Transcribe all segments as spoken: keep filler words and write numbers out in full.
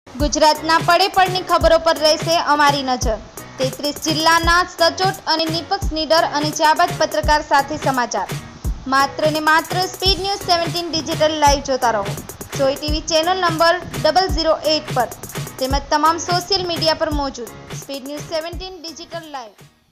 ગુજરાતના પડે પડની ખબરો પર રહેશે અમારી નજર। તેત્રીસ જિલ્લાના સચોટ અને નિષ્પક્ષ નીડર અને જાબાજ પત્રકાર સાથે સમાચાર। માત્ર ને માત્ર speed news seventeen digital live જોતા રહો। જોઈ TV channel number double zero eight પર તેમજ તમામ સોશિયલ મીડિયા પર મौजूद speed news seventeen digital live.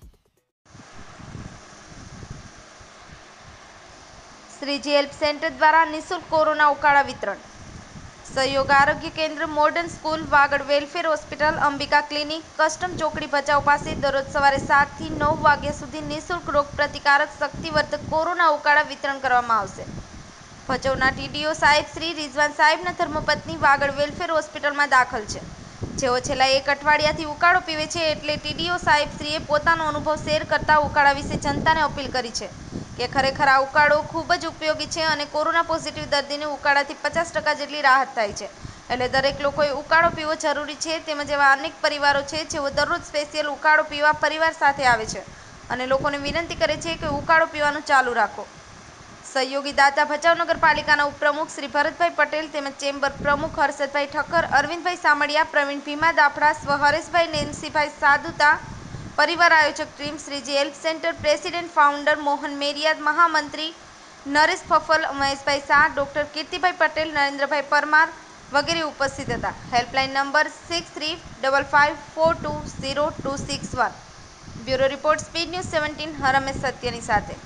Shreeji help centre દ્વારા નિઃશુલ્ક કોરોના ઉકાળા વિતરણ। सहयोग आरोग्य केन्द्र modern school Vagad welfare hospital Ambika clinic custom चौकड़ी भचाऊ पास दररोज सवारे सात थी नौ वाग्या सुधी निःशुल्क रोग प्रतिकारक शक्तिवर्धक कोरोना उकाळा वितरण करवामां आवशे। भचाऊना टीडीओ साहेब श्री रिजवान साहेबना धर्मपत्नी वागड़ वेलफेर होस्पिટલમાં દાખલ છે, જેઓ છેલ્લા એક અઠવાડિયાથી ઉકાળો પીવે છે। એટલે ટીડીઓ સાહેબશ્રીએ પોતાનો અનુભવ શેર કરતા ઉકાળા વિશે જનતાને અપીલ કરી છે કે ખરેખર આ ઉકાળો ખૂબ જ ઉપયોગી છે અને કોરોના પોઝિટિવ દર્દીને ઉકાળાથી પચાસ ટકા જેટલી રાહત થાય છે। એટલે દરેક લોકોએ ઉકાળો પીવો જરૂરી છે। તેમજ એવા અનેક પરિવારો છે જેઓ દરરોજ સ્પેશિયલ ઉકાળો પીવા પરિવાર સાથે આવે છે અને લોકોને વિનંતી કરે છે કે ઉકાળો પીવાનું ચાલુ રાખો। સહયોગી દાતા ભચાઉ નગરપાલિકાના ઉપપ્રમુખ શ્રી ભરતભાઈ પટેલ તેમજ ચેમ્બર પ્રમુખ હર્ષદભાઈ ઠક્કર, અરવિંદભાઈ સામડિયા, પ્રવીણ ભીમા દાફડા, સ્વ હરેશભાઈ, નેન્સીભાઈ સાદુતા, परिवार आयोजक team Shreeji help centre president founder Mohan Meriyad, महामंत्री नरेश फफल, महेशभाई शाह, डॉक्टर कीर्तिभाई पटेल, नरेन्द्रभाई परमार वगैरह उपस्थित था। Helpline number six three double five four two zero two six one. Bureau report speed news seventeen Harmesh Satyani साथे।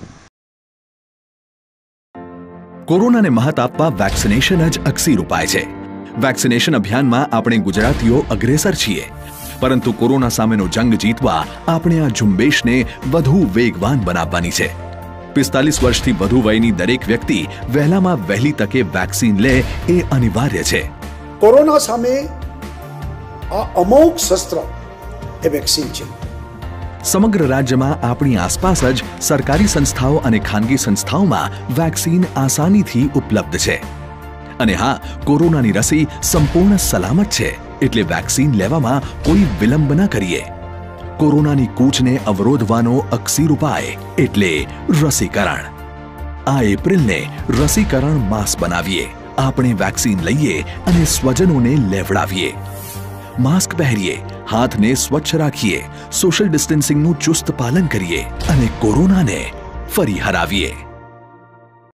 कोरोना ने महत आपवा वेक्सिनेशन ज अक्सीर उपाय छे। वेक्सिनेशन अभियान में आपणे गुजरातीओ अग्रेसर छीए, परंतु कोरोना सामेनो जंग जीतवा आपणे आ झुंबेशने वधु वेगवान बनाववानी छे। पिस्तालीस वर्षथी वधु वयनी दरेक व्यक्ति वहेलामां वहेली तके वेक्सिन ले ए अनिवार्य छे। कोरोना सामे आ अमोघ शस्त्र ए वेक्सिन छे। समग्र राज्यमां आपणी आसपास ज सरकारी संस्थाओं अने खानगी संस्थाओमां वेक्सिन आसानीथी उपलब्ध छे। अने हाँ, कोरोनानी रसी संपूर्ण सलामत छे, एटले वेक्सिन लेवामां कोई विलंब न करिए। कोरोनानी कूचने अवरोधवानो अक्सीर उपाय एटले रसीकरण। आ एप्रिलने रसीकरण मास बनावीए। आपणे वेक्सिन लईए अने स्वजनोने लेवडावीए। मास्क पहरीए, हाथने स्वच्छ राखीए, सोशल डिस्टन्सिंगनुं चुस्त पालन करीए अने कोरोनाने फरी हरावीए।